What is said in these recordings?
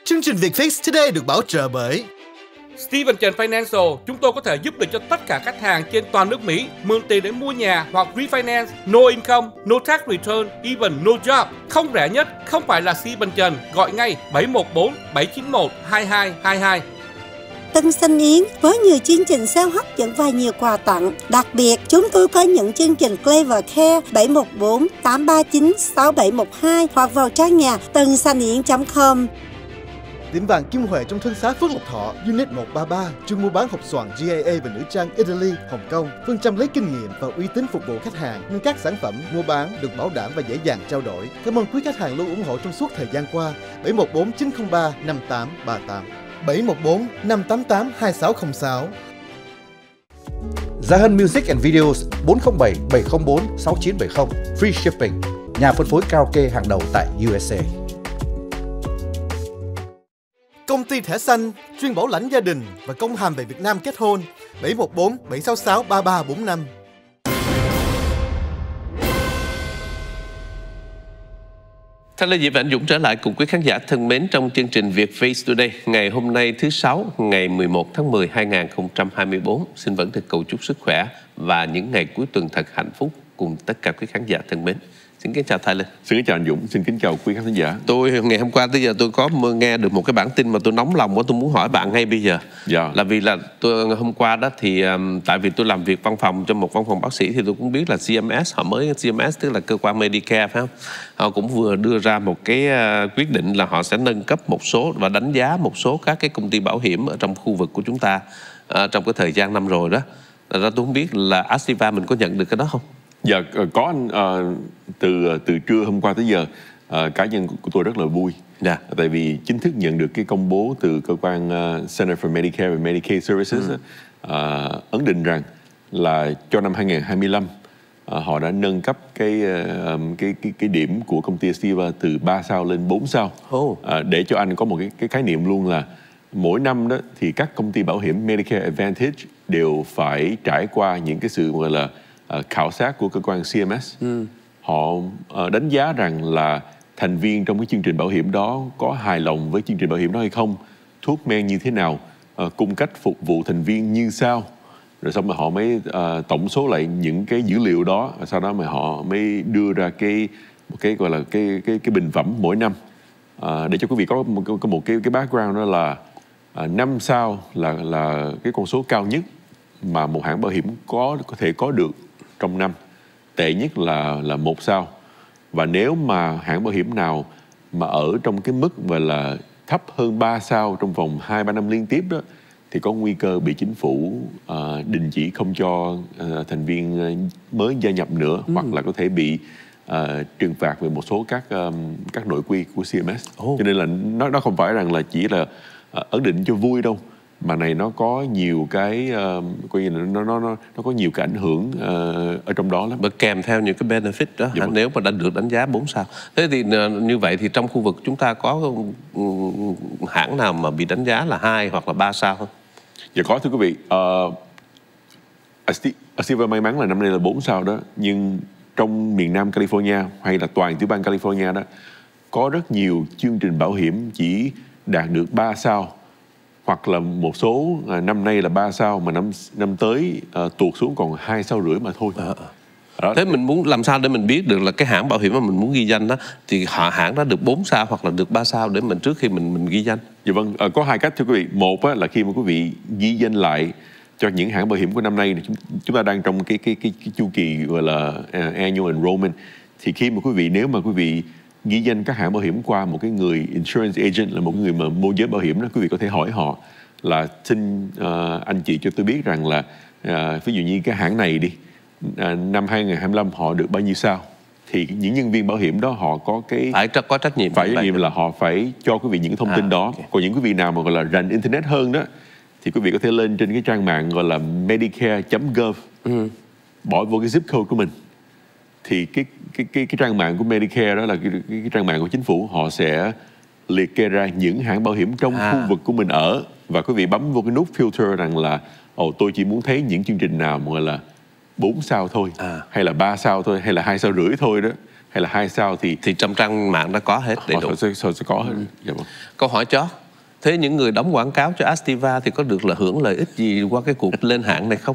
Chương trình Vietfix Today được bảo trợ bởi Steven Trần Financial, chúng tôi có thể giúp được cho tất cả khách hàng trên toàn nước Mỹ mượn tiền để mua nhà hoặc refinance, no income, no tax return, even no job. Không rẻ nhất, không phải là Steven Trần, gọi ngay 714 791 2222. Tân Xanh Yến với nhiều chương trình sale hấp dẫn và nhiều quà tặng. Đặc biệt, chúng tôi có những chương trình Clever Care 714 839 6712 hoặc vào trang nhà tầngsanyến.com. Tiệm vàng Kim Huệ trong Thương xá Phước Lộc Thọ, Unit 133, chuyên mua bán hộp xoàn GAA và nữ trang Italy, Hồng Kông. Phương châm lấy kinh nghiệm và uy tín phục vụ khách hàng, nên các sản phẩm mua bán được bảo đảm và dễ dàng trao đổi. Cảm ơn quý khách hàng luôn ủng hộ trong suốt thời gian qua. 714 903 5838 714 588 2606. Gia Hân Music and Videos 407 704 6970 Free Shipping. Nhà phân phối karaoke hàng đầu tại USA. Công ty thẻ xanh, chuyên bảo lãnh gia đình và công hàm về Việt Nam kết hôn. 714 766 3345. Thanh Lê Diệp và anh Dũng trở lại cùng quý khán giả thân mến trong chương trình Vietfix Today ngày hôm nay thứ Sáu, ngày 11 tháng 10 2024. Xin vẫn được cầu chúc sức khỏe và những ngày cuối tuần thật hạnh phúc cùng tất cả quý khán giả thân mến. Xin kính chào Thái Linh. Xin kính chào anh Dũng, xin kính chào quý khán giả. Tôi ngày hôm qua tới giờ tôi có nghe được một cái bản tin mà tôi nóng lòng quá, tôi muốn hỏi bạn ngay bây giờ. Là vì là tôi hôm qua đó thì tại vì tôi làm việc văn phòng trong một văn phòng bác sĩ thì tôi cũng biết là CMS CMS tức là cơ quan Medicare phải không? Họ cũng vừa đưa ra một cái quyết định là họ sẽ nâng cấp một số và đánh giá một số các cái công ty bảo hiểm ở trong khu vực của chúng ta trong cái thời gian năm rồi đó. Tôi không biết là Aviva mình có nhận được cái đó không? Dạ có anh, từ trưa hôm qua tới giờ cá nhân của tôi rất là vui. Tại vì chính thức nhận được cái công bố từ cơ quan Center for Medicare and Medicaid Services ấn định rằng là cho năm 2025 họ đã nâng cấp cái điểm của công ty Aviva từ 3 sao lên 4 sao. Để cho anh có một cái khái niệm luôn là mỗi năm đó thì các công ty bảo hiểm Medicare Advantage đều phải trải qua những cái sự gọi là khảo sát của cơ quan CMS. Họ đánh giá rằng là thành viên trong cái chương trình bảo hiểm đó có hài lòng với chương trình bảo hiểm đó hay không, thuốc men như thế nào, cung cách phục vụ thành viên như sao, rồi xong rồi họ mới tổng số lại những cái dữ liệu đó, sau đó mà họ mới đưa ra một cái gọi là cái bình phẩm mỗi năm. Để cho quý vị có một cái background đó là 5 sao là cái con số cao nhất mà một hãng bảo hiểm có thể có được trong năm. Tệ nhất là 1 sao. Và nếu mà hãng bảo hiểm nào mà ở trong cái mức gọi là thấp hơn 3 sao trong vòng 2-3 năm liên tiếp đó thì có nguy cơ bị chính phủ đình chỉ không cho thành viên mới gia nhập nữa, hoặc là có thể bị trừng phạt về một số các nội quy của CMS. Cho nên là nó không phải rằng là chỉ là ấn định cho vui đâu, mà này nó có nhiều cái coi như là nó có nhiều cái ảnh hưởng ở trong đó lắm. Và kèm theo những cái benefit đó nếu mà đã được đánh giá 4 sao. Thế thì như vậy thì trong khu vực chúng ta có hãng nào mà bị đánh giá là 2 hoặc là 3 sao không? Dạ có thưa quý vị. Aviva may mắn là năm nay là 4 sao đó, nhưng trong miền Nam California hay là toàn tiểu bang California đó có rất nhiều chương trình bảo hiểm chỉ đạt được 3 sao, hoặc là một số năm nay là 3 sao mà năm tới tuột xuống còn 2,5 sao mà thôi. Thế mình muốn làm sao để mình biết được là cái hãng bảo hiểm mà mình muốn ghi danh đó thì hãng đó được 4 sao hoặc là được 3 sao để mình trước khi mình ghi danh? Dạ vâng, có hai cách thưa quý vị. Một là khi mà quý vị ghi danh lại cho những hãng bảo hiểm của năm nay, chúng ta đang trong cái chu kỳ gọi là annual enrollment, thì khi mà quý vị, nếu mà quý vị ghi danh các hãng bảo hiểm qua một cái người insurance agent, là một người mà môi giới bảo hiểm đó, quý vị có thể hỏi họ là xin anh chị cho tôi biết rằng là ví dụ như cái hãng này đi, năm 2025 họ được bao nhiêu sao, thì những nhân viên bảo hiểm đó họ có có trách nhiệm, phải trách nhiệm là họ phải cho quý vị những thông tin đó. Còn những quý vị nào mà gọi là rành internet hơn đó thì quý vị có thể lên trên cái trang mạng gọi là medicare.gov, bỏ vô cái zip code của mình, thì cái trang mạng của Medicare đó là cái trang mạng của chính phủ, họ sẽ liệt kê ra những hãng bảo hiểm trong khu vực của mình ở, và quý vị bấm vô cái nút filter rằng là tôi chỉ muốn thấy những chương trình nào mà gọi là 4 sao thôi, hay là 3 sao thôi, hay là 2,5 sao thôi đó, hay là 2 sao thì trong trang mạng đã có hết đầy đủ. Họ sẽ có hết. Dạ vâng. Câu hỏi chó. Thế những người đóng quảng cáo cho Astiva thì có được là hưởng lợi ích gì qua cái cuộc lên hạng này không?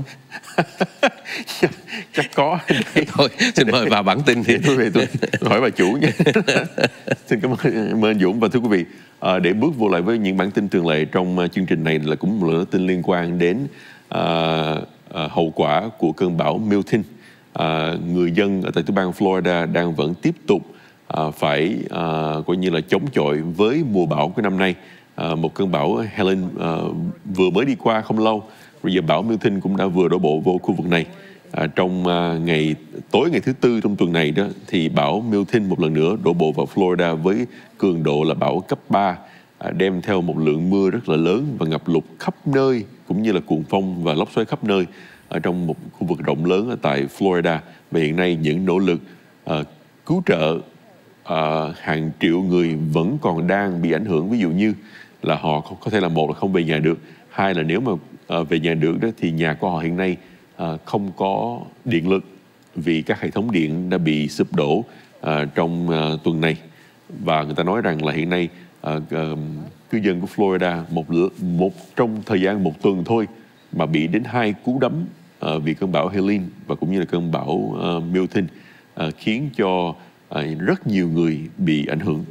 Chắc có. Thôi, xin mời vào bản tin thì tôi hỏi bà chủ nha. Xin cảm ơn anh Dũng. Và thưa quý vị, để bước vô lại với những bản tin thường lệ trong chương trình này là cũng một tin liên quan đến hậu quả của cơn bão Milton. Người dân ở tại bang Florida đang vẫn tiếp tục phải coi như là chống chọi với mùa bão của năm nay. Một cơn bão Helen vừa mới đi qua không lâu, rồi giờ bão Milton cũng đã vừa đổ bộ vô khu vực này. Trong tối ngày thứ Tư trong tuần này đó thì bão Milton một lần nữa đổ bộ vào Florida với cường độ là bão cấp 3, đem theo một lượng mưa rất là lớn và ngập lụt khắp nơi, cũng như là cuồng phong và lốc xoáy khắp nơi ở trong một khu vực rộng lớn ở tại Florida. Và hiện nay những nỗ lực cứu trợ hàng triệu người vẫn còn đang bị ảnh hưởng. Ví dụ như là họ có thể là một là không về nhà được, hai là nếu mà về nhà được đó thì nhà của họ hiện nay không có điện lực vì các hệ thống điện đã bị sụp đổ trong tuần này. Và người ta nói rằng là hiện nay cư dân của Florida trong thời gian một tuần thôi mà bị đến 2 cú đấm vì cơn bão Helene và cũng như là cơn bão Milton, khiến cho rất nhiều người bị ảnh hưởng.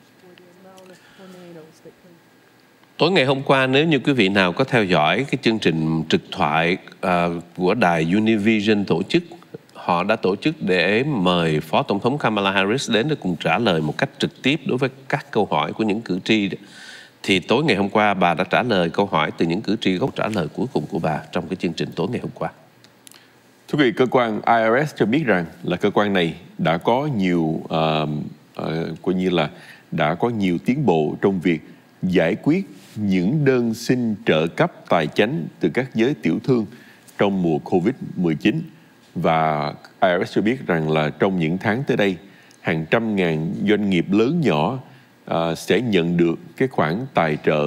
Tối ngày hôm qua, nếu như quý vị nào có theo dõi cái chương trình trực thoại của đài Univision tổ chức, họ đã tổ chức để mời Phó Tổng thống Kamala Harris đến để cùng trả lời một cách trực tiếp đối với các câu hỏi của những cử tri. Thì tối ngày hôm qua bà đã trả lời câu hỏi từ những cử tri, gốc trả lời cuối cùng của bà trong cái chương trình tối ngày hôm qua. Thưa quý vị, cơ quan IRS cho biết rằng là cơ quan này đã có nhiều coi như là đã có nhiều tiến bộ trong việc giải quyết những đơn xin trợ cấp tài chánh từ các giới tiểu thương trong mùa Covid-19. Và IRS cho biết rằng là trong những tháng tới đây, hàng trăm ngàn doanh nghiệp lớn nhỏ sẽ nhận được cái khoản tài trợ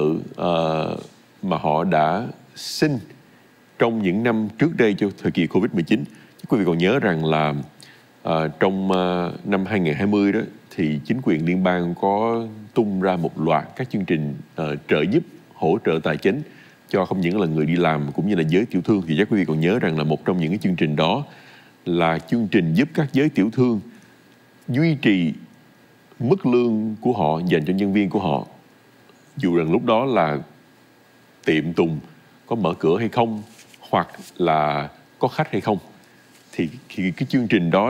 mà họ đã xin trong những năm trước đây cho thời kỳ Covid-19. Quý vị còn nhớ rằng là trong năm 2020 đó thì chính quyền liên bang có tung ra một loạt các chương trình trợ giúp, hỗ trợ tài chính cho không những là người đi làm cũng như là giới tiểu thương. Thì chắc quý vị còn nhớ rằng là một trong những cái chương trình đó là chương trình giúp các giới tiểu thương duy trì mức lương của họ dành cho nhân viên của họ, dù rằng lúc đó là tiệm tùng có mở cửa hay không, hoặc là có khách hay không. Thì cái chương trình đó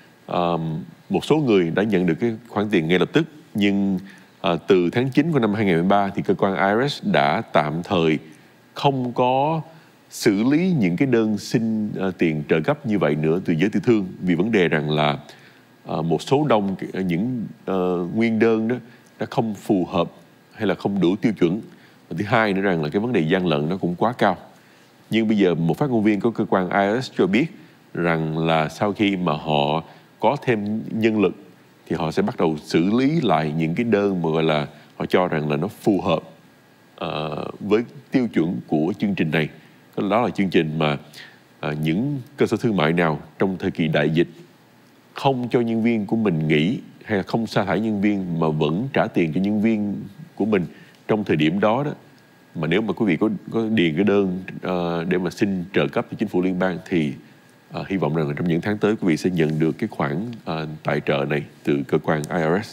một số người đã nhận được cái khoản tiền ngay lập tức. Nhưng từ tháng 9 của năm 2013 thì cơ quan IRS đã tạm thời không có xử lý những cái đơn xin tiền trợ cấp như vậy nữa từ giới tiểu thương, vì vấn đề rằng là một số đông những nguyên đơn đó đã không phù hợp hay là không đủ tiêu chuẩn. Và thứ hai nữa rằng là cái vấn đề gian lận nó cũng quá cao. Nhưng bây giờ một phát ngôn viên của cơ quan IRS cho biết rằng là sau khi mà họ có thêm nhân lực thì họ sẽ bắt đầu xử lý lại những cái đơn mà gọi là họ cho rằng là nó phù hợp với tiêu chuẩn của chương trình này. Đó là chương trình mà những cơ sở thương mại nào trong thời kỳ đại dịch không cho nhân viên của mình nghỉ hay là không sa thải nhân viên mà vẫn trả tiền cho nhân viên của mình trong thời điểm đó đó. Mà nếu mà quý vị có điền cái đơn để mà xin trợ cấp từ chính phủ liên bang thì hy vọng rằng là trong những tháng tới quý vị sẽ nhận được cái khoản tài trợ này từ cơ quan IRS.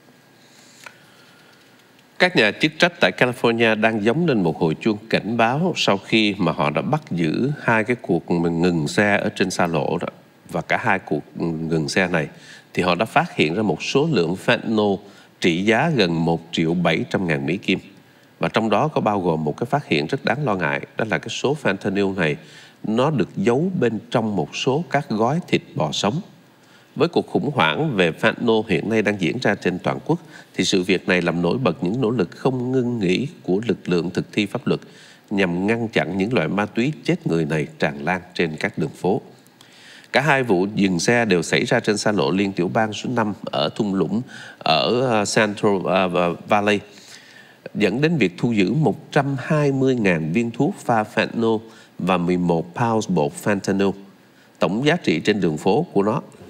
Các nhà chức trách tại California đang gióng lên một hồi chuông cảnh báo sau khi mà họ đã bắt giữ 2 cái cuộc ngừng xe ở trên xa lộ đó. Và cả 2 cuộc ngừng xe này thì họ đã phát hiện ra một số lượng fentanyl trị giá gần 1.700.000 Mỹ Kim. Và trong đó có bao gồm một cái phát hiện rất đáng lo ngại, đó là cái số fentanyl này nó được giấu bên trong một số các gói thịt bò sống. Với cuộc khủng hoảng về fentanyl hiện nay đang diễn ra trên toàn quốc thì sự việc này làm nổi bật những nỗ lực không ngưng nghỉ của lực lượng thực thi pháp luật nhằm ngăn chặn những loại ma túy chết người này tràn lan trên các đường phố. Cả 2 vụ dừng xe đều xảy ra trên xa lộ liên tiểu bang số 5 ở thung lũng ở Central Valley, dẫn đến việc thu giữ 120.000 viên thuốc pha fentanyl và 11 pounds bột fentanyl. Tổng giá trị trên đường phố của nó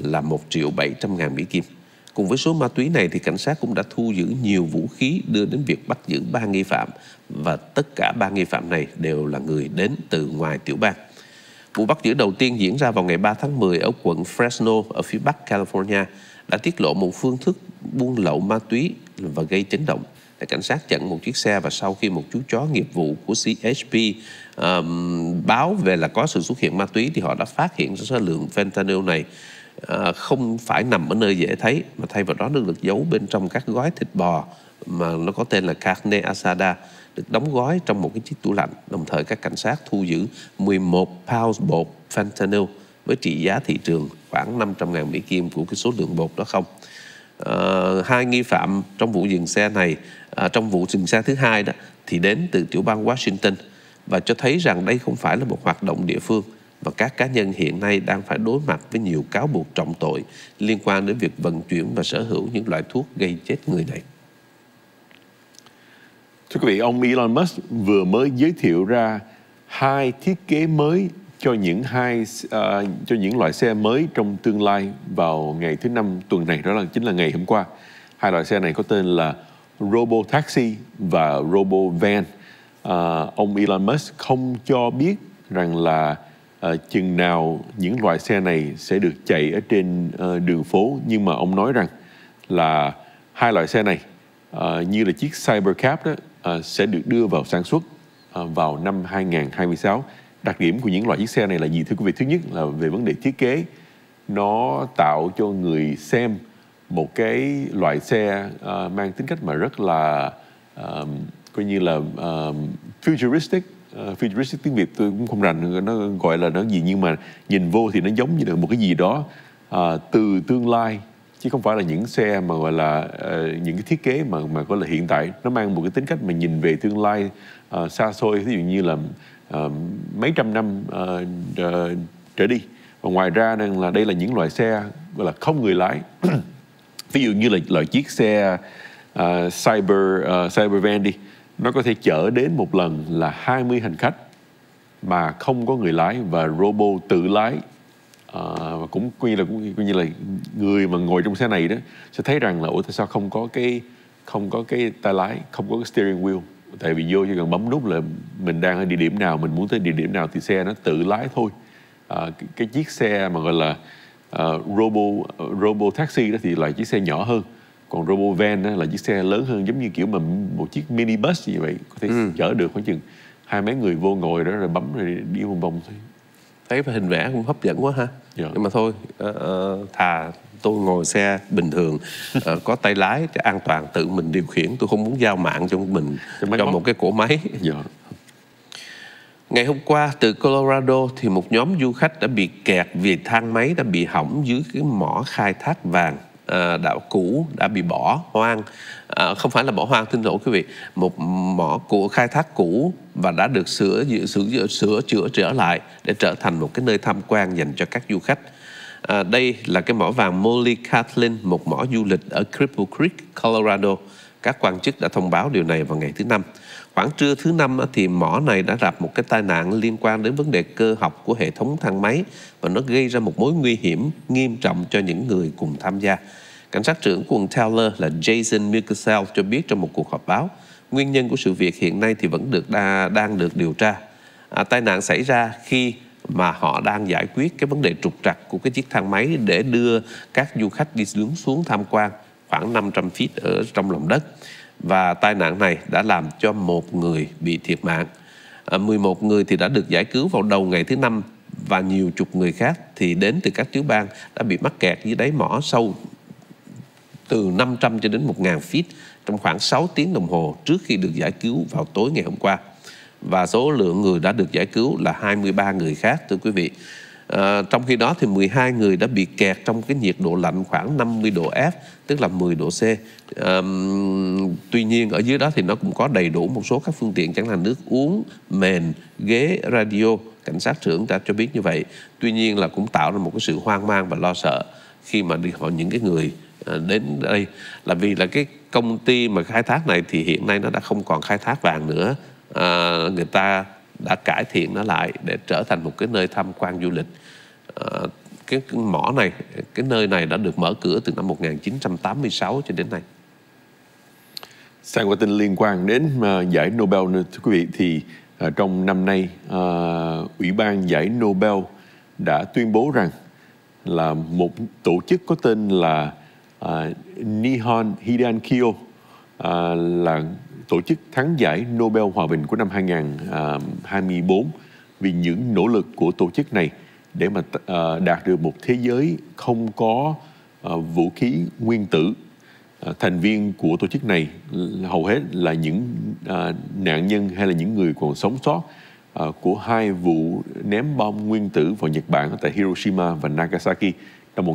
là 1.700.000 Mỹ Kim. Cùng với số ma túy này thì cảnh sát cũng đã thu giữ nhiều vũ khí đưa đến việc bắt giữ 3 nghi phạm, và tất cả 3 nghi phạm này đều là người đến từ ngoài tiểu bang. Vụ bắt giữ đầu tiên diễn ra vào ngày 3 tháng 10 ở quận Fresno ở phía bắc California đã tiết lộ một phương thức buôn lậu ma túy và gây chấn động. Cảnh sát chặn một chiếc xe, và sau khi một chú chó nghiệp vụ của CHP báo về là có sự xuất hiện ma túy thì họ đã phát hiện số lượng fentanyl này không phải nằm ở nơi dễ thấy, mà thay vào đó được giấu bên trong các gói thịt bò mà nó có tên là carne asada, được đóng gói trong một cái chiếc tủ lạnh. Đồng thời các cảnh sát thu giữ 11 pounds bột fentanyl với trị giá thị trường khoảng 500.000 Mỹ Kim của cái số lượng bột đó không. 2 nghi phạm trong vụ dừng xe này, trong vụ dừng xe thứ hai đó, thì đến từ tiểu bang Washington, và cho thấy rằng đây không phải là một hoạt động địa phương, và các cá nhân hiện nay đang phải đối mặt với nhiều cáo buộc trọng tội liên quan đến việc vận chuyển và sở hữu những loại thuốc gây chết người này. Thưa quý vị, ông Elon Musk vừa mới giới thiệu ra 2 thiết kế mới cho những loại xe mới trong tương lai vào ngày thứ Năm tuần này, đó chính là ngày hôm qua. 2 loại xe này có tên là Robo Taxi và Robo Van. Ông Elon Musk không cho biết rằng là chừng nào những loại xe này sẽ được chạy ở trên đường phố, nhưng mà ông nói rằng là 2 loại xe này như là chiếc Cybercab đó sẽ được đưa vào sản xuất vào năm 2026. Đặc điểm của những loại chiếc xe này là gì thưa quý vị? Thứ nhất là về vấn đề thiết kế, nó tạo cho người xem một cái loại xe mang tính cách mà rất là coi như là futuristic tiếng Việt tôi cũng không rành nó gọi là nó gì, nhưng mà nhìn vô thì nó giống như là một cái gì đó từ tương lai, chứ không phải là những xe mà gọi là những cái thiết kế mà gọi là hiện tại. Nó mang một cái tính cách mà nhìn về tương lai xa xôi, ví dụ như là mấy trăm năm trở đi. Và ngoài ra là đây là những loại xe gọi là không người lái. Ví dụ như là loại chiếc xe Cybervan đi, nó có thể chở đến một lần là 20 hành khách mà không có người lái, và robo tự lái. Và cũng coi như là người mà ngồi trong xe này đó sẽ thấy rằng là tại sao không có cái tay lái, không có cái steering wheel. Tại vì vô chỉ cần bấm nút là mình đang ở địa điểm nào, mình muốn tới địa điểm nào thì xe nó tự lái thôi. Cái chiếc xe mà gọi là robo taxi đó thì là chiếc xe nhỏ hơn, còn robo van đó là chiếc xe lớn hơn, giống như kiểu mà một chiếc mini bus như vậy, có thể chở được khoảng chừng 2 mấy người vô ngồi đó rồi bấm rồi đi vòng vòng thôi. Thấy hình vẽ cũng hấp dẫn quá ha. Nhưng mà thôi, thà tôi ngồi xe bình thường có tay lái cho an toàn, tự mình điều khiển. Tôi không muốn giao mạng cho mình cho một cái cỗ máy. Ngày hôm qua từ Colorado thì một nhóm du khách đã bị kẹt vì thang máy đã bị hỏng dưới cái mỏ khai thác vàng đảo cũ đã bị bỏ hoang. Không phải là bỏ hoang, xin lỗi quý vị, một mỏ của khai thác cũ và đã được sửa chữa trở lại để trở thành một cái nơi tham quan dành cho các du khách. Đây là cái mỏ vàng Molly Catlin, một mỏ du lịch ở Cripple Creek, Colorado. Các quan chức đã thông báo điều này vào ngày thứ Năm. Khoảng trưa thứ Năm thì mỏ này đã gặp một cái tai nạn liên quan đến vấn đề cơ học của hệ thống thang máy, và nó gây ra một mối nguy hiểm nghiêm trọng cho những người cùng tham gia. Cảnh sát trưởng quận Teller là Jason Mikelsel cho biết trong một cuộc họp báo, nguyên nhân của sự việc hiện nay thì vẫn đang được điều tra. Tai nạn xảy ra khi mà họ đang giải quyết cái vấn đề trục trặc của cái chiếc thang máy để đưa các du khách đi xuống tham quan khoảng 500 feet ở trong lòng đất. Và tai nạn này đã làm cho 1 người bị thiệt mạng. 11 người thì đã được giải cứu vào đầu ngày thứ Năm, và nhiều chục người khác thì đến từ các tiểu bang đã bị mắc kẹt dưới đáy mỏ sâu từ 500 cho đến 1.000 feet trong khoảng 6 tiếng đồng hồ trước khi được giải cứu vào tối ngày hôm qua. Và số lượng người đã được giải cứu là 23 người khác, thưa quý vị. Trong khi đó thì 12 người đã bị kẹt trong cái nhiệt độ lạnh khoảng 50 độ F, tức là 10 độ C. Tuy nhiên ở dưới đó thì nó cũng có đầy đủ một số các phương tiện, chẳng là nước uống, mền, ghế, radio. Cảnh sát trưởng đã cho biết như vậy. Tuy nhiên là cũng tạo ra một cái sự hoang mang và lo sợ khi mà những cái người đến đây, là vì là cái công ty mà khai thác này thì hiện nay nó đã không còn khai thác vàng nữa. Người ta đã cải thiện nó lại để trở thành một cái nơi tham quan du lịch. cái mỏ này, cái nơi này đã được mở cửa từ năm 1986 cho đến nay. Sang qua tin liên quan đến giải Nobel nữa, thưa quý vị, thì trong năm nay Ủy ban giải Nobel đã tuyên bố rằng là một tổ chức có tên là Nihon Hidankyo là tổ chức thắng giải Nobel Hòa bình của năm 2024 vì những nỗ lực của tổ chức này để mà đạt được một thế giới không có vũ khí nguyên tử. Thành viên của tổ chức này hầu hết là những nạn nhân hay là những người còn sống sót của hai vụ ném bom nguyên tử vào Nhật Bản tại Hiroshima và Nagasaki năm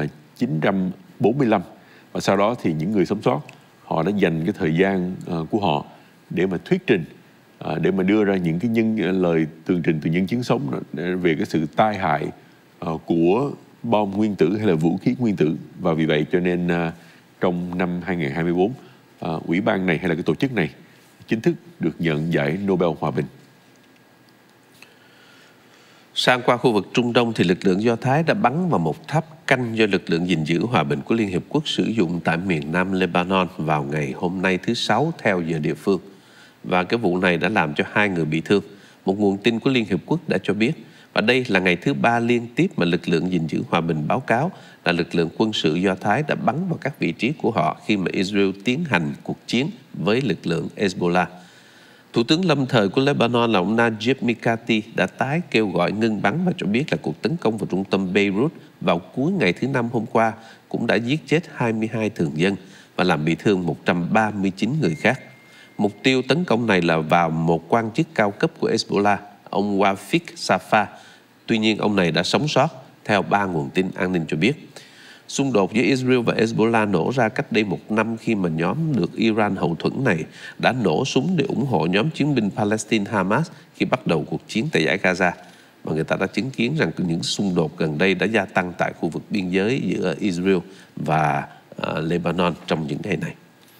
1945. Và sau đó thì những người sống sót họ đã dành cái thời gian của họ để mà thuyết trình, để mà đưa ra những cái lời tường trình từ nhân chứng sống về cái sự tai hại của bom nguyên tử hay là vũ khí nguyên tử. Và vì vậy cho nên trong năm 2024, ủy ban này hay là cái tổ chức này chính thức được nhận giải Nobel Hòa bình. Sang qua khu vực Trung Đông thì lực lượng Do Thái đã bắn vào một tháp canh do lực lượng gìn giữ hòa bình của Liên Hiệp Quốc sử dụng tại miền nam Lebanon vào ngày hôm nay thứ Sáu theo giờ địa phương. Và cái vụ này đã làm cho 2 người bị thương. Một nguồn tin của Liên Hiệp Quốc đã cho biết. Và đây là ngày thứ 3 liên tiếp mà lực lượng gìn giữ hòa bình báo cáo là lực lượng quân sự Do Thái đã bắn vào các vị trí của họ khi mà Israel tiến hành cuộc chiến với lực lượng Hezbollah. Thủ tướng lâm thời của Lebanon là ông Najib Mikati đã tái kêu gọi ngưng bắn và cho biết là cuộc tấn công vào trung tâm Beirut vào cuối ngày thứ Năm hôm qua cũng đã giết chết 22 thường dân và làm bị thương 139 người khác. Mục tiêu tấn công này là vào một quan chức cao cấp của Hezbollah, ông Wafik Safa. Tuy nhiên, ông này đã sống sót, theo 3 nguồn tin an ninh cho biết. Xung đột giữa Israel và Hezbollah nổ ra cách đây 1 năm khi mà nhóm được Iran hậu thuẫn này đã nổ súng để ủng hộ nhóm chiến binh Palestine Hamas khi bắt đầu cuộc chiến tại giải Gaza. Và người ta đã chứng kiến rằng những xung đột gần đây đã gia tăng tại khu vực biên giới giữa Israel và Lebanon trong những ngày này.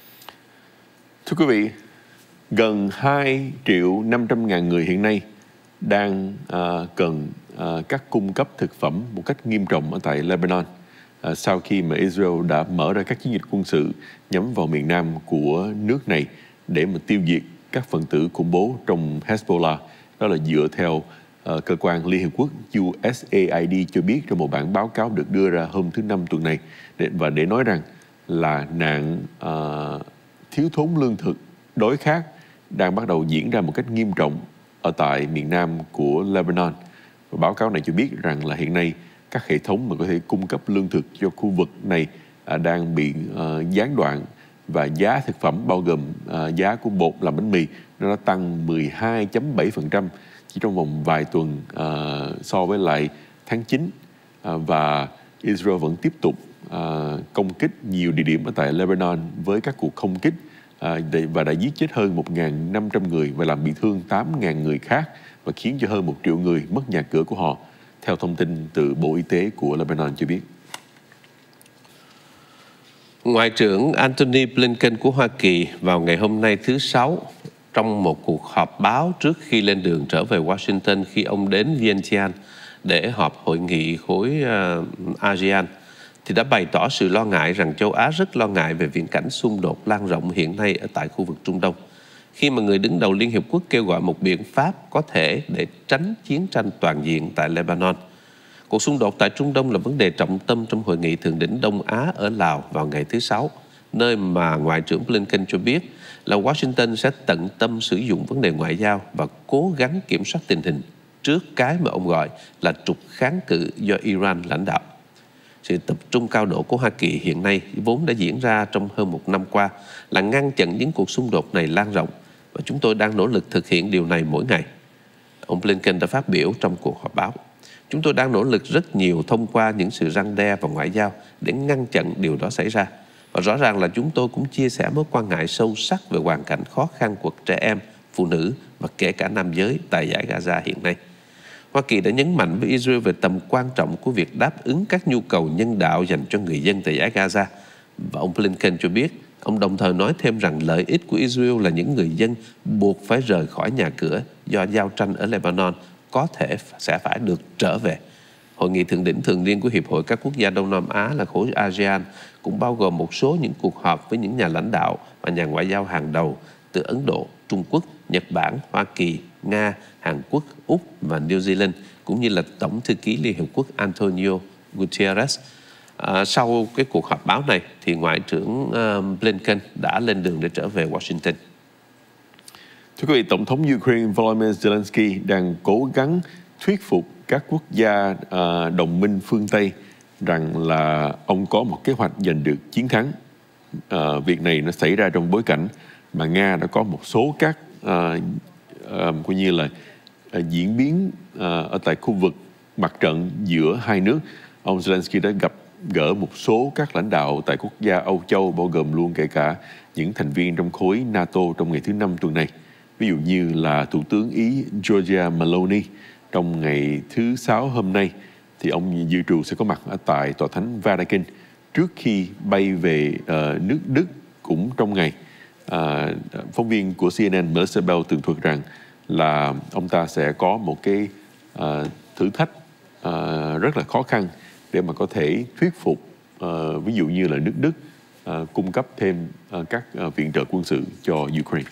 Thưa quý vị, gần 2.500.000 người hiện nay đang cần các cung cấp thực phẩm một cách nghiêm trọng ở tại Lebanon sau khi mà Israel đã mở ra các chiến dịch quân sự nhắm vào miền nam của nước này để mà tiêu diệt các phần tử khủng bố trong Hezbollah. Đó là dựa theo cơ quan Liên Hiệp Quốc USAID cho biết trong một bản báo cáo được đưa ra hôm thứ Năm tuần này, và để nói rằng là nạn thiếu thốn lương thực, đói khát đang bắt đầu diễn ra một cách nghiêm trọng ở tại miền nam của Lebanon. Và báo cáo này cho biết rằng là hiện nay các hệ thống mà có thể cung cấp lương thực cho khu vực này đang bị gián đoạn, và giá thực phẩm bao gồm giá của bột làm bánh mì nó đã tăng 12.7% chỉ trong vòng vài tuần so với lại tháng 9. Và Israel vẫn tiếp tục công kích nhiều địa điểm ở tại Lebanon với các cuộc không kích và đã giết chết hơn 1.500 người và làm bị thương 8.000 người khác và khiến cho hơn 1 triệu người mất nhà cửa của họ, theo thông tin từ Bộ Y tế của Lebanon cho biết. Ngoại trưởng Antony Blinken của Hoa Kỳ vào ngày hôm nay thứ Sáu, trong một cuộc họp báo trước khi lên đường trở về Washington khi ông đến Vientiane để họp hội nghị khối ASEAN, thì đã bày tỏ sự lo ngại rằng châu Á rất lo ngại về viễn cảnh xung đột lan rộng hiện nay ở tại khu vực Trung Đông, khi mà người đứng đầu Liên Hiệp Quốc kêu gọi một biện pháp có thể để tránh chiến tranh toàn diện tại Lebanon. Cuộc xung đột tại Trung Đông là vấn đề trọng tâm trong hội nghị thượng đỉnh Đông Á ở Lào vào ngày thứ Sáu, nơi mà Ngoại trưởng Blinken cho biết là Washington sẽ tận tâm sử dụng vấn đề ngoại giao và cố gắng kiểm soát tình hình trước cái mà ông gọi là trục kháng cự do Iran lãnh đạo. Sự tập trung cao độ của Hoa Kỳ hiện nay vốn đã diễn ra trong hơn 1 năm qua là ngăn chặn những cuộc xung đột này lan rộng, và chúng tôi đang nỗ lực thực hiện điều này mỗi ngày. Ông Blinken đã phát biểu trong cuộc họp báo. Chúng tôi đang nỗ lực rất nhiều thông qua những sự răn đe và ngoại giao để ngăn chặn điều đó xảy ra. Và rõ ràng là chúng tôi cũng chia sẻ mối quan ngại sâu sắc về hoàn cảnh khó khăn của trẻ em, phụ nữ và kể cả nam giới tại giải Gaza hiện nay. Hoa Kỳ đã nhấn mạnh với Israel về tầm quan trọng của việc đáp ứng các nhu cầu nhân đạo dành cho người dân tại giải Gaza. Và ông Blinken cho biết, ông đồng thời nói thêm rằng lợi ích của Israel là những người dân buộc phải rời khỏi nhà cửa do giao tranh ở Lebanon có thể sẽ phải được trở về. Hội nghị thượng đỉnh thường niên của Hiệp hội các quốc gia Đông Nam Á là khối ASEAN cũng bao gồm một số những cuộc họp với những nhà lãnh đạo và nhà ngoại giao hàng đầu từ Ấn Độ, Trung Quốc, Nhật Bản, Hoa Kỳ, Nga, Hàn Quốc, Úc và New Zealand, cũng như là Tổng thư ký Liên Hợp Quốc Antonio Guterres. Sau cái cuộc họp báo này thì Ngoại trưởng Blinken đã lên đường để trở về Washington. Thưa quý vị, Tổng thống Ukraine Volodymyr Zelensky đang cố gắng thuyết phục các quốc gia đồng minh phương Tây rằng là ông có một kế hoạch giành được chiến thắng. Việc này nó xảy ra trong bối cảnh mà Nga đã có một số các coi như là diễn biến ở tại khu vực mặt trận giữa hai nước. Ông Zelensky đã gặp gỡ một số các lãnh đạo tại quốc gia Âu Châu, bao gồm luôn kể cả những thành viên trong khối NATO trong ngày thứ 5 tuần này. Ví dụ như là Thủ tướng Ý Giorgia Meloni trong ngày thứ 6 hôm nay thì ông dự trù sẽ có mặt ở tại Tòa Thánh Vatican trước khi bay về nước Đức cũng trong ngày. Phóng viên của CNN Melissa Bell tường thuật rằng là ông ta sẽ có một cái thử thách rất là khó khăn để mà có thể thuyết phục ví dụ như là nước Đức cung cấp thêm các viện trợ quân sự cho Ukraine.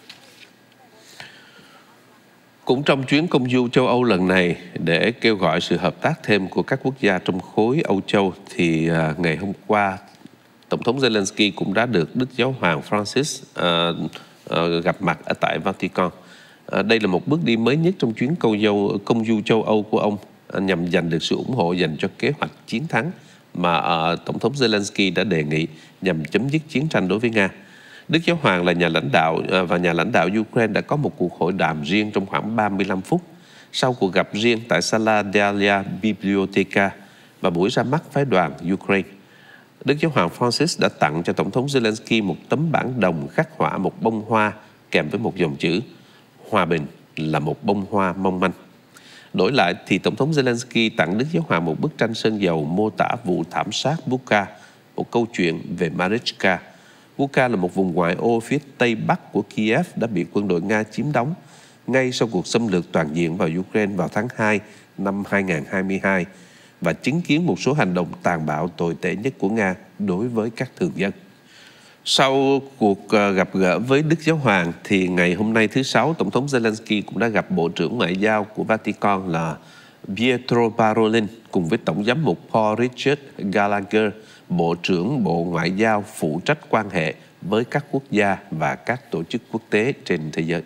Cũng trong chuyến công du châu Âu lần này để kêu gọi sự hợp tác thêm của các quốc gia trong khối Âu Châu thì ngày hôm qua Tổng thống Zelensky cũng đã được Đức Giáo hoàng Francis gặp mặt ở tại Vatican. Đây là một bước đi mới nhất trong chuyến công du châu Âu của ông nhằm giành được sự ủng hộ dành cho kế hoạch chiến thắng mà Tổng thống Zelensky đã đề nghị nhằm chấm dứt chiến tranh đối với Nga. Đức Giáo hoàng là nhà lãnh đạo và nhà lãnh đạo Ukraine đã có một cuộc hội đàm riêng trong khoảng 35 phút. Sau cuộc gặp riêng tại Sala della Biblioteca và buổi ra mắt phái đoàn Ukraine, Đức Giáo hoàng Francis đã tặng cho Tổng thống Zelensky một tấm bản đồng khắc họa một bông hoa kèm với một dòng chữ "Hòa bình là một bông hoa mong manh". Đổi lại thì Tổng thống Zelensky tặng Đức Giáo hoàng một bức tranh sơn dầu mô tả vụ thảm sát Bucha, một câu chuyện về Marichka. Bucha là một vùng ngoại ô phía tây bắc của Kiev đã bị quân đội Nga chiếm đóng ngay sau cuộc xâm lược toàn diện vào Ukraine vào tháng 2 năm 2022 và chứng kiến một số hành động tàn bạo tồi tệ nhất của Nga đối với các thường dân. Sau cuộc gặp gỡ với Đức Giáo hoàng thì ngày hôm nay thứ Sáu, Tổng thống Zelensky cũng đã gặp Bộ trưởng Ngoại giao của Vatican là Pietro Parolin cùng với Tổng giám mục Paul Richard Gallagher, Bộ trưởng Bộ Ngoại giao phụ trách quan hệ với các quốc gia và các tổ chức quốc tế trên thế giới.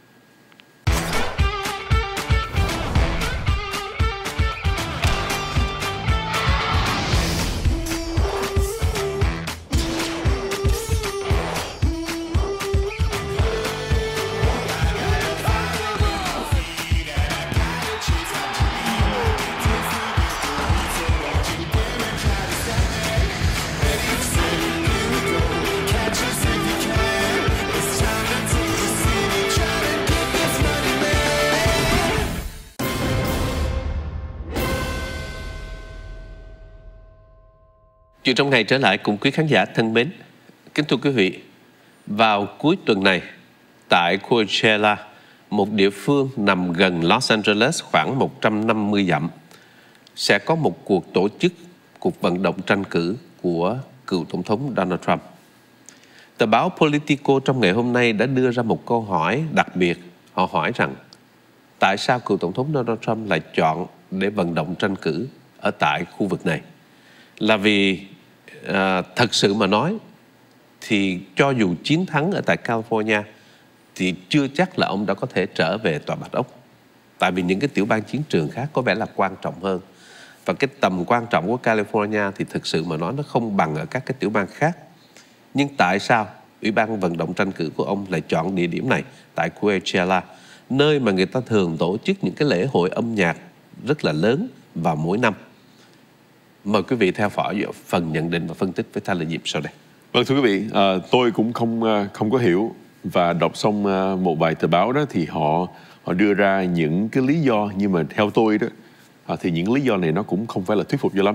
Chuyện trong ngày trở lại cùng quý khán giả thân mến. Kính thưa quý vị, vào cuối tuần này tại Coachella, một địa phương nằm gần Los Angeles khoảng 150 dặm, sẽ có một cuộc tổ chức cuộc vận động tranh cử của cựu Tổng thống Donald Trump. Tờ báo Politico trong ngày hôm nay đã đưa ra một câu hỏi đặc biệt. Họ hỏi rằng tại sao cựu Tổng thống Donald Trump lại chọn để vận động tranh cử ở tại khu vực này? Là vì thật sự mà nói thì cho dù chiến thắng ở tại California thì chưa chắc là ông đã có thể trở về Tòa Bạch Ốc. Tại vì những cái tiểu bang chiến trường khác có vẻ là quan trọng hơn. Và cái tầm quan trọng của California thì thực sự mà nói nó không bằng ở các cái tiểu bang khác. Nhưng tại sao Ủy ban vận động tranh cử của ông lại chọn địa điểm này tại Coachella, nơi mà người ta thường tổ chức những cái lễ hội âm nhạc rất là lớn vào mỗi năm? Mời quý vị theo dõi phần nhận định và phân tích với Tyler Diệp sau đây. Vâng, thưa quý vị, tôi cũng không có hiểu, và đọc xong một vài tờ báo đó thì họ đưa ra những cái lý do, nhưng mà theo tôi đó thì những lý do này nó cũng không phải là thuyết phục cho lắm.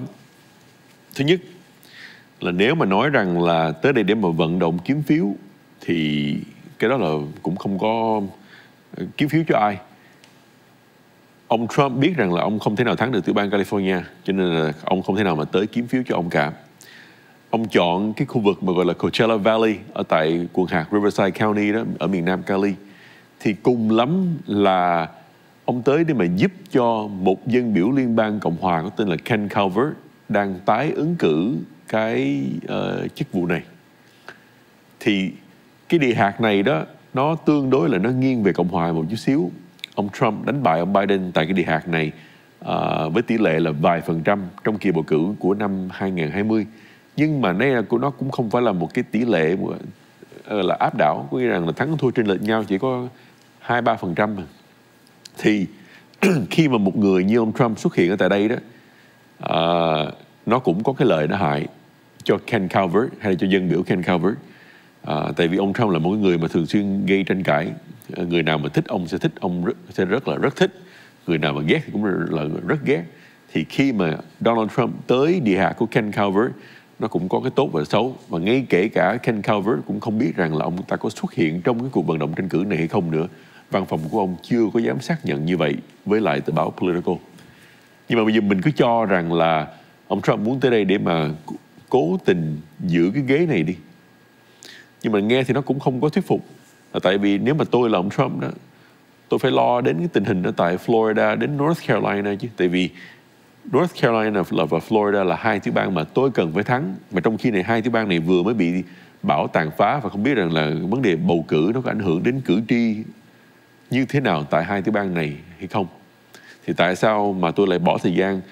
Thứ nhất là nếu mà nói rằng là tới đây để mà vận động kiếm phiếu thì cái đó là cũng không có kiếm phiếu cho ai. ông Trump biết rằng là ông không thể nào thắng được tiểu bang California, cho nên là ông không thể nào mà tới kiếm phiếu cho ông cả. Ông chọn cái khu vực mà gọi là Coachella Valley ở tại quận hạt Riverside County đó, ở miền Nam Cali. Thì cùng lắm là ông tới để mà giúp cho một dân biểu liên bang Cộng hòa có tên là Ken Calvert đang tái ứng cử cái chức vụ này. Thì cái địa hạt này đó, nó tương đối là nó nghiêng về Cộng hòa một chút xíu. Ông Trump đánh bại ông Biden tại cái địa hạt này với tỷ lệ là vài % trong kỳ bầu cử của năm 2020. Nhưng mà nó cũng không phải là một cái tỷ lệ là áp đảo, có nghĩa rằng là thắng thua trên lệch nhau chỉ có 2-3%. Thì khi mà một người như ông Trump xuất hiện ở tại đây đó, nó cũng có cái lợi nó hại cho Ken Calvert hay là cho dân biểu Ken Calvert. Tại vì ông Trump là một người mà thường xuyên gây tranh cãi. Người nào mà thích ông sẽ thích, ông sẽ rất thích. Người nào mà ghét thì cũng là rất ghét. Thì khi mà Donald Trump tới địa hạt của Ken Calvert, nó cũng có cái tốt và xấu. Và ngay kể cả Ken Calvert cũng không biết rằng là ông ta có xuất hiện trong cái cuộc vận động tranh cử này hay không nữa. Văn phòng của ông chưa có dám xác nhận như vậy với lại tờ báo Politico. Nhưng mà bây giờ mình cứ cho rằng là ông Trump muốn tới đây để mà cố tình giữ cái ghế này đi. Nhưng mà nghe thì nó cũng không có thuyết phục. Tại vì nếu mà tôi là ông Trump đó, tôi phải lo đến cái tình hình ở tại Florida đến North Carolina chứ. Tại vì North Carolina và Florida là hai tiểu bang mà tôi cần phải thắng. Mà trong khi này hai tiểu bang này vừa mới bị bão tàn phá, và không biết rằng là vấn đề bầu cử nó có ảnh hưởng đến cử tri như thế nào tại hai tiểu bang này hay không. Thì tại sao mà tôi lại bỏ thời gian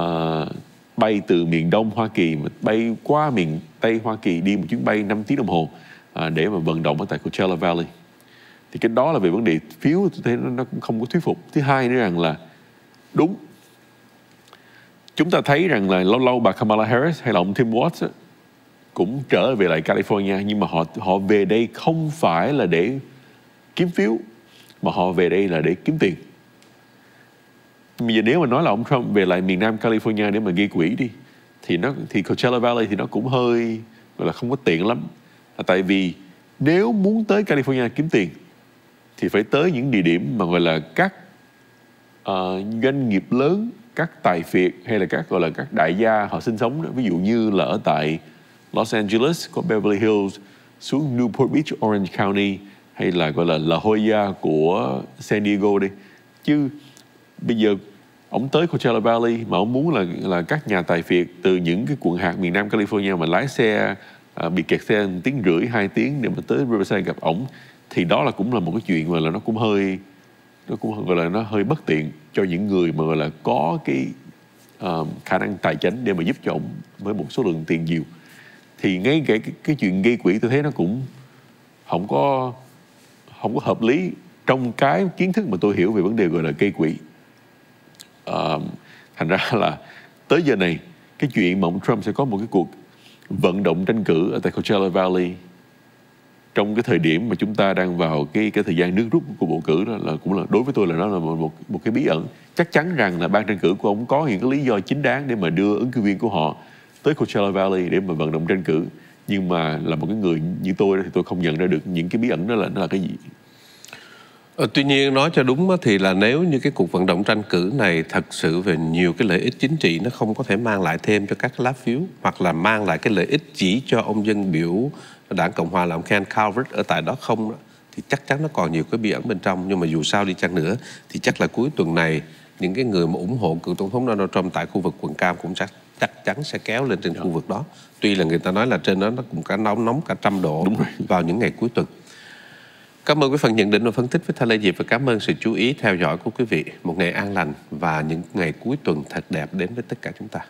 bay từ miền Đông Hoa Kỳ mà bay qua miền Tây Hoa Kỳ, đi một chuyến bay 5 tiếng đồng hồ để mà vận động ở tại Coachella Valley. Thì cái đó là về vấn đề phiếu, tôi thấy nó cũng không có thuyết phục. Thứ hai nữa rằng là đúng, chúng ta thấy rằng là lâu lâu bà Kamala Harris hay là ông Tim Walz cũng trở về lại California, nhưng mà họ về đây không phải là để kiếm phiếu, mà họ về đây là để kiếm tiền. Bây giờ nếu mà nói là ông Trump về lại miền Nam California để mà gây quỹ đi, thì Coachella Valley thì nó cũng hơi gọi là không có tiện lắm. Tại vì nếu muốn tới California kiếm tiền thì phải tới những địa điểm mà gọi là các doanh nghiệp lớn, các tài phiệt hay là các gọi là các đại gia họ sinh sống đó. Ví dụ như là ở tại Los Angeles có Beverly Hills, xuống Newport Beach, Orange County, hay là gọi là La Jolla của San Diego đi. Chứ bây giờ ông tới Coachella Valley mà ông muốn là các nhà tài phiệt từ những cái quận hạt miền Nam California mà lái xe bị kẹt xe 1 tiếng rưỡi 2 tiếng để mà tới Riverside gặp ổng, thì đó là cũng là một cái chuyện mà là nó cũng gọi là nó hơi bất tiện cho những người mà gọi là có cái khả năng tài chính để mà giúp cho ổng với một số lượng tiền nhiều. Thì ngay cái chuyện gây quỹ tôi thấy nó cũng không có hợp lý trong cái kiến thức mà tôi hiểu về vấn đề gọi là gây quỹ. Thành ra là tới giờ này cái chuyện mà ông Trump sẽ có một cái cuộc vận động tranh cử ở tại Coachella Valley trong cái thời điểm mà chúng ta đang vào cái thời gian nước rút của bầu cử, đó là cũng là đối với tôi là nó là một cái bí ẩn. Chắc chắn rằng là ban tranh cử của ông có những cái lý do chính đáng để mà đưa ứng cử viên của họ tới Coachella Valley để mà vận động tranh cử, nhưng mà là một cái người như tôi thì tôi không nhận ra được những cái bí ẩn đó là nó là cái gì. Tuy nhiên nói cho đúng thì là nếu như cái cuộc vận động tranh cử này thật sự về nhiều cái lợi ích chính trị, nó không có thể mang lại thêm cho các lá phiếu, hoặc là mang lại cái lợi ích chỉ cho ông dân biểu đảng Cộng hòa là ông Ken Calvert ở tại đó không, thì chắc chắn nó còn nhiều cái bí ẩn bên trong. Nhưng mà dù sao đi chăng nữa thì chắc là cuối tuần này những cái người mà ủng hộ cựu tổng thống Donald Trump tại khu vực quận Cam cũng chắc chắn sẽ kéo lên trên khu vực đó. Tuy là người ta nói là trên đó nó cũng cả nóng cả 100 độ vào những ngày cuối tuần. Cảm ơn với phần nhận định và phân tích với Thanh Lê Diệp, và cảm ơn sự chú ý theo dõi của quý vị. Một ngày an lành và những ngày cuối tuần thật đẹp đến với tất cả chúng ta.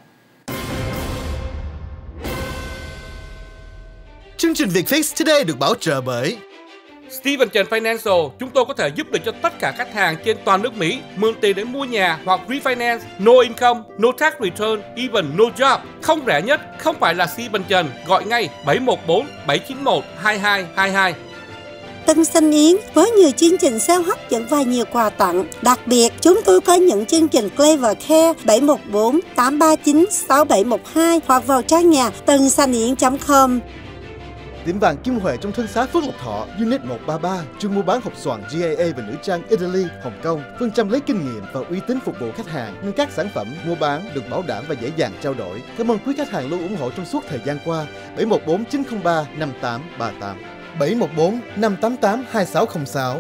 Chương trình VietFix Today được bảo trợ bởi Steven Trần Financial, chúng tôi có thể giúp được cho tất cả khách hàng trên toàn nước Mỹ mượn tiền để mua nhà hoặc refinance, no income, no tax return, even no job. Không rẻ nhất, không phải là Steven Trần, gọi ngay 714 791 2222. Tân Xanh Yến với nhiều chương trình sale hấp dẫn và nhiều quà tặng. Đặc biệt, chúng tôi có những chương trình Clever Care 714 839 6712 hoặc vào trang nhà tầngsanyến.com. Tiệm vàng Kim Huệ trong Thương xá Phước Lộc Thọ, Unit 133, chuyên mua bán hộp xoàn GAA và nữ trang Italy, Hồng Kông. Phương châm lấy kinh nghiệm và uy tín phục vụ khách hàng, nên các sản phẩm mua bán được bảo đảm và dễ dàng trao đổi. Cảm ơn quý khách hàng luôn ủng hộ trong suốt thời gian qua. 714 903 5838, 714 588 2606.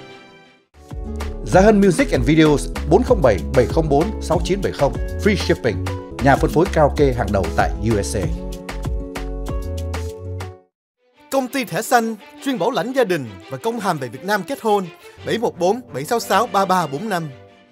Zahan Music and Videos 407 704 6970, free shipping, nhà phân phối karaoke hàng đầu tại USA. Công ty thẻ xanh chuyên bảo lãnh gia đình và công hàm về Việt Nam kết hôn. 714 766 3345.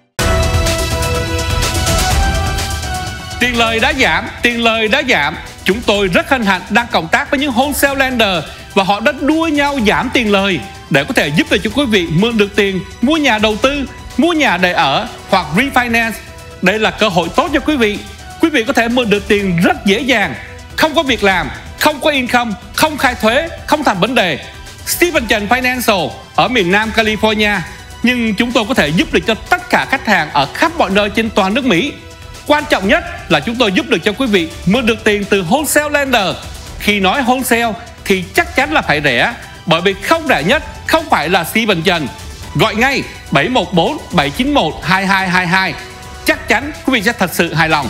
Tiền lời đã giảm. Chúng tôi rất hân hạnh đang cộng tác với những wholesale lender và họ đã đua nhau giảm tiền lời để có thể giúp cho quý vị mượn được tiền mua nhà đầu tư, mua nhà để ở hoặc refinance. Đây là cơ hội tốt cho quý vị. Quý vị có thể mượn được tiền rất dễ dàng, không có việc làm, không có income, không khai thuế, không thành vấn đề. Stephen Trần Financial ở miền Nam California, nhưng chúng tôi có thể giúp được cho tất cả khách hàng ở khắp mọi nơi trên toàn nước Mỹ. Quan trọng nhất là chúng tôi giúp được cho quý vị mượn được tiền từ wholesale lender. Khi nói wholesale thì chắc chắn là phải rẻ, bởi vì không rẻ nhất không phải là Stephen Trần. Gọi ngay 714 791 2222. Chắc chắn quý vị sẽ thật sự hài lòng.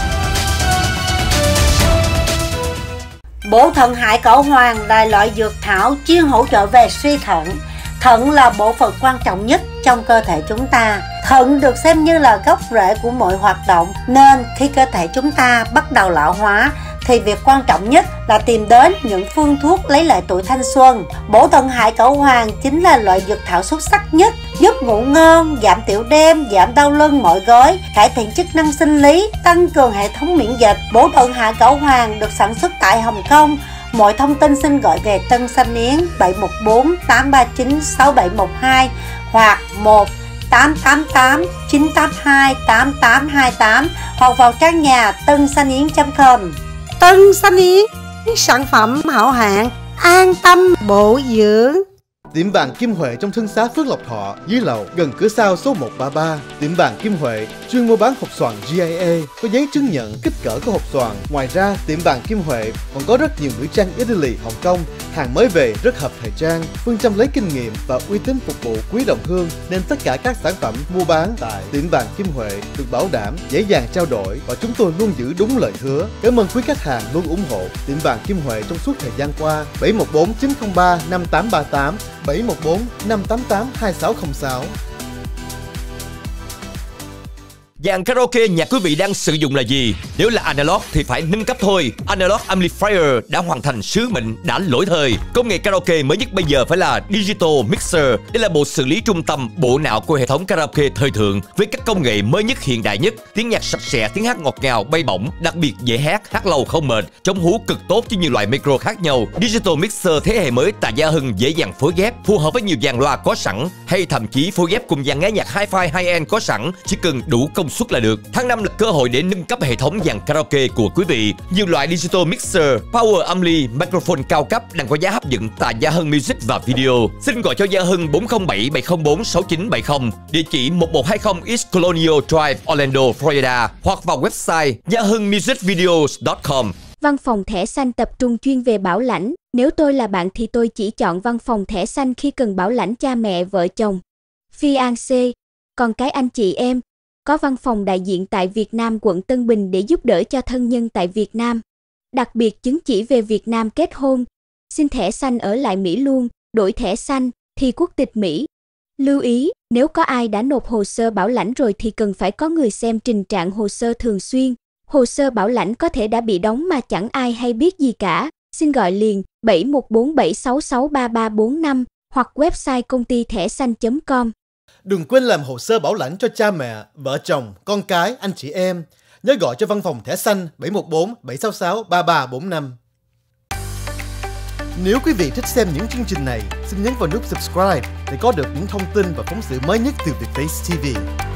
Bổ thận hải cẩu hoàng là loại dược thảo chuyên hỗ trợ về suy thận. Thận là bộ phận quan trọng nhất trong cơ thể chúng ta. Thận được xem như là gốc rễ của mọi hoạt động, nên khi cơ thể chúng ta bắt đầu lão hóa thì việc quan trọng nhất là tìm đến những phương thuốc lấy lại tuổi thanh xuân. Bổ thận hải cẩu hoàng chính là loại dược thảo xuất sắc nhất, giúp ngủ ngon, giảm tiểu đêm, giảm đau lưng mỏi gối, cải thiện chức năng sinh lý, tăng cường hệ thống miễn dịch. Bổ thận hải cẩu hoàng được sản xuất tại Hồng Kông. Mọi thông tin xin gọi về Tân Sanh Yến 714 839 6712 hoặc 1 888 982 8828 hoặc vào trang nhà tensanyến.com. Tân Sanh Yến, sản phẩm hảo hạng, an tâm bổ dưỡng. Tiệm vàng Kim Huệ trong Thương xá Phước Lộc Thọ, dưới lầu gần cửa sau số 133. Tiệm vàng Kim Huệ chuyên mua bán hộp xoàn GAA có giấy chứng nhận kích cỡ của hộp xoàn. Ngoài ra, tiệm vàng Kim Huệ còn có rất nhiều nữ trang Italy, Hồng Kông, hàng mới về rất hợp thời trang. Phương châm lấy kinh nghiệm và uy tín phục vụ quý đồng hương, nên tất cả các sản phẩm mua bán tại tiệm vàng Kim Huệ được bảo đảm, dễ dàng trao đổi và chúng tôi luôn giữ đúng lời hứa. Cảm ơn quý khách hàng luôn ủng hộ tiệm vàng Kim Huệ trong suốt thời gian qua. 714 903 5838, 714 588 2606. Dàn karaoke nhà quý vị đang sử dụng là gì? Nếu là analog thì phải nâng cấp thôi. Analog Amplifier đã hoàn thành sứ mệnh, đã lỗi thời. Công nghệ karaoke mới nhất bây giờ phải là Digital Mixer. Đây là bộ xử lý trung tâm, bộ não của hệ thống karaoke thời thượng với các công nghệ mới nhất, hiện đại nhất. Tiếng nhạc sạch sẽ, tiếng hát ngọt ngào, bay bổng, đặc biệt dễ hát lâu không mệt, chống hú cực tốt với nhiều loại micro khác nhau. Digital Mixer thế hệ mới tại Gia Hưng dễ dàng phối ghép, phù hợp với nhiều dàn loa có sẵn, hay thậm chí phối ghép cùng dàn nghe nhạc hi-fi high-end có sẵn, chỉ cần đủ công suất là được. Tháng 5 là cơ hội để nâng cấp hệ thống dàn karaoke của quý vị. Nhiều loại digital mixer, power ampli, microphone cao cấp đang có giá hấp dẫn tại Gia Hưng Music và Video. Xin gọi cho Gia Hưng 407 704 6970, địa chỉ 1120 East Colonial Drive, Orlando, Florida, hoặc vào website yahoomusicvideos.com. Văn phòng thẻ xanh tập trung chuyên về bảo lãnh. Nếu tôi là bạn thì tôi chỉ chọn văn phòng thẻ xanh khi cần bảo lãnh cha mẹ, vợ chồng, fiancé, con cái, anh chị em. Có văn phòng đại diện tại Việt Nam, quận Tân Bình để giúp đỡ cho thân nhân tại Việt Nam. Đặc biệt chứng chỉ về Việt Nam kết hôn, xin thẻ xanh ở lại Mỹ luôn, đổi thẻ xanh thì quốc tịch Mỹ. Lưu ý, nếu có ai đã nộp hồ sơ bảo lãnh rồi thì cần phải có người xem trình trạng hồ sơ thường xuyên. Hồ sơ bảo lãnh có thể đã bị đóng mà chẳng ai hay biết gì cả. Xin gọi liền 714 766 3345 hoặc website công ty thẻ xanh.com. Đừng quên làm hồ sơ bảo lãnh cho cha mẹ, vợ chồng, con cái, anh chị em. Nhớ gọi cho văn phòng thẻ xanh 714 766 3345. Nếu quý vị thích xem những chương trình này, xin nhấn vào nút subscribe để có được những thông tin và phóng sự mới nhất từ Vietface TV.